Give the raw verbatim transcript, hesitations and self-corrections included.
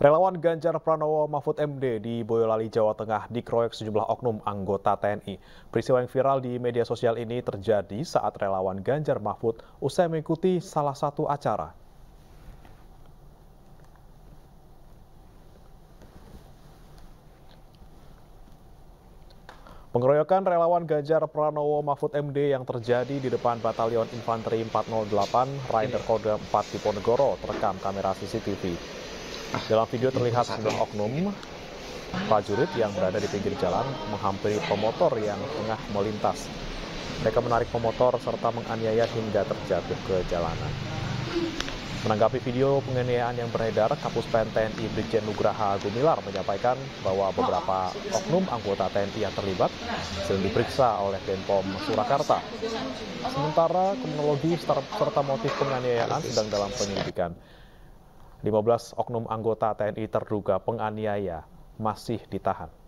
Relawan Ganjar Pranowo Mahfud M D di Boyolali, Jawa Tengah dikeroyok sejumlah oknum anggota T N I. Peristiwa yang viral di media sosial ini terjadi saat relawan Ganjar Mahfud usai mengikuti salah satu acara. Pengeroyokan relawan Ganjar Pranowo Mahfud M D yang terjadi di depan Batalion Infanteri empat nol delapan Rider Kodam empat Diponegoro terekam kamera C C T V. Dalam video terlihat sejumlah oknum prajurit yang berada di pinggir jalan menghampiri pemotor yang tengah melintas. Mereka menarik pemotor serta menganiaya hingga terjatuh ke jalanan. Menanggapi video penganiayaan yang beredar, Kapuspen T N I Brigjen Nugraha Gumilar menyampaikan bahwa beberapa oknum anggota T N I yang terlibat sedang diperiksa oleh Denpom Surakarta. Sementara kronologi serta motif penganiayaan sedang dalam penyelidikan. lima belas oknum anggota T N I terduga penganiaya masih ditahan.